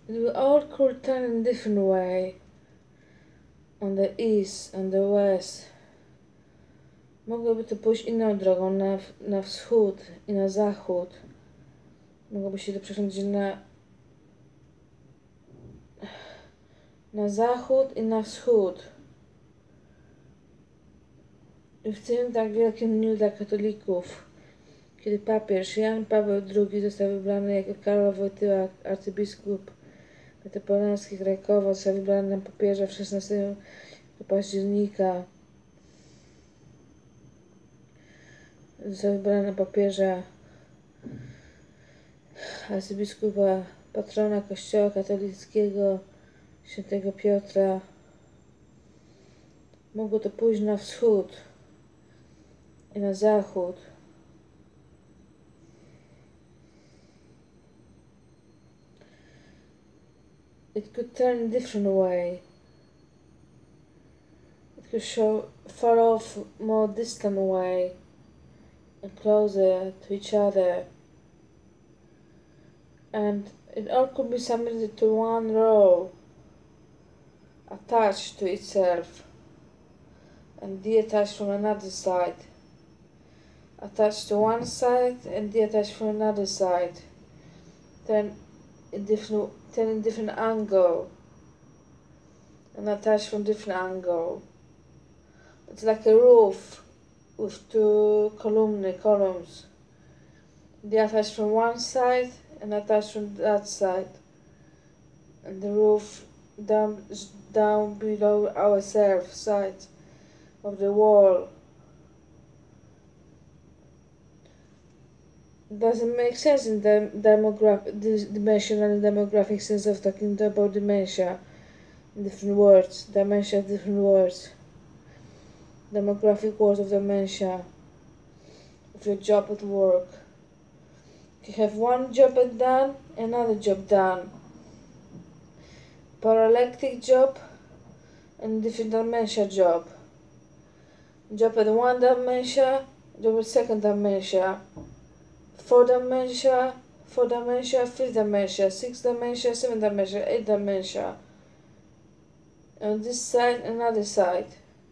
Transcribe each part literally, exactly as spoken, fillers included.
We all could turn in different way. On the east, on the west. Mogłoby to pójść inną drogą, na, na wschód i na zachód. Mogłoby się to przeciągnąć na, na zachód i na wschód. I w tym tak wielkim dniu dla katolików, kiedy papież Jan Paweł drugi został wybrany jako Karol Wojtyła, arcybiskup metropolitański Krakowa, został wybrany na papieża w szesnastego października. Został wybrany na papieża, arcybiskupa, patrona Kościoła katolickiego, świętego Piotra. Mogło to pójść na wschód i na zachód. It could turn a different way. It could show far off, more distant way, and closer to each other. And it all could be submitted to one role, attached to itself, and detached from another side. Attached to one side and detached from another side. Then in different, then in different angle, and attached from different angle. It's like a roof with two column columns. They attached from one side and attached from that side. And the roof down down below ourselves side of the wall. Doesn't make sense in the demographic, the dimensional and demographic sense of talking about dementia. Different words, dementia, different words. Demographic words of dementia. Of your job at work. You have one job done, another job done. Paralectic job and different dementia job. Job at one dementia, job at second dementia. Four dementia, four dementia, fifth dementia, six dementia, seven dementia, eight dementia. On this side, another side.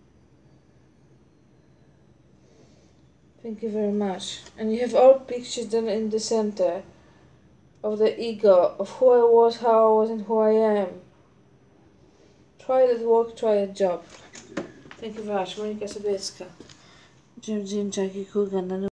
Thank you very much. And you have all pictures done in the center of the ego, of who I was, how I was, and who I am. Try that work, try that job. Thank you very much. Monika Sobiecka. Jim Jim Jackie Kugan.